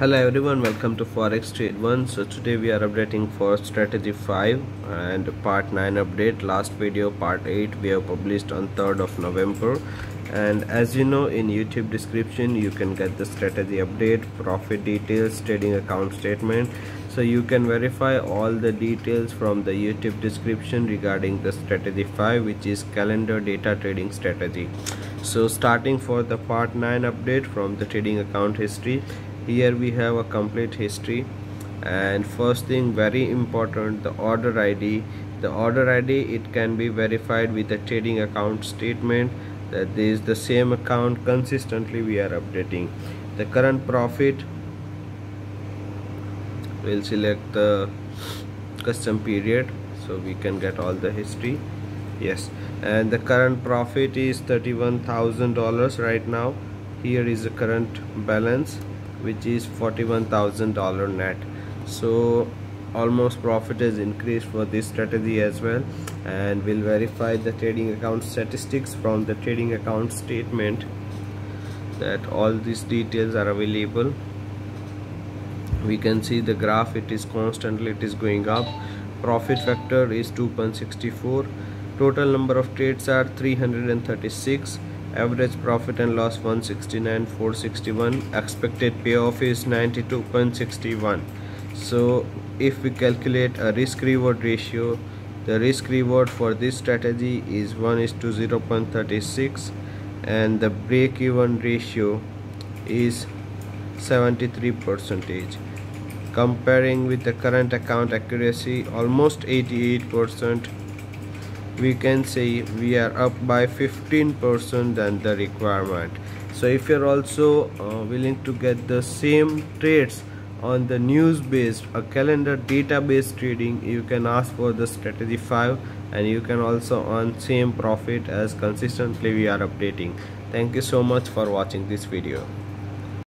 Hello everyone, welcome to Forex Trade 1. So today we are updating for strategy 5 and part 9 update. Last video part 8 we have published on 3rd of November, and as you know, in YouTube description you can get the strategy update, profit details, trading account statement. So you can verify all the details from the YouTube description regarding the strategy 5, which is calendar data trading strategy. So starting for the part 9 update from the trading account history, here we have a complete history. And first thing, very important, the order ID. The order ID, it can be verified with a trading account statement that this is the same account. Consistently we are updating the current profit. We'll select the custom period so we can get all the history. Yes, and the current profit is $31,000 right now. Here is the current balance, which is $41,000 net. So almost profit has increased for this strategy as well. And we'll verify the trading account statistics from the trading account statement, that all these details are available. We can see the graph, it is constantly, it is going up. Profit factor is 2.64. Total number of trades are 336. Average profit and loss 169,461. Expected payoff is 92.61. So if we calculate a risk reward ratio, the risk reward for this strategy is 1:0.36, and the break even ratio is 73%. Comparing with the current account accuracy, almost 88%, we can say we are up by 15% than the requirement. So if you're also willing to get the same trades on the news based, a calendar database trading, you can ask for the strategy 5, and you can also earn same profit as consistently we are updating. Thank you so much for watching this video.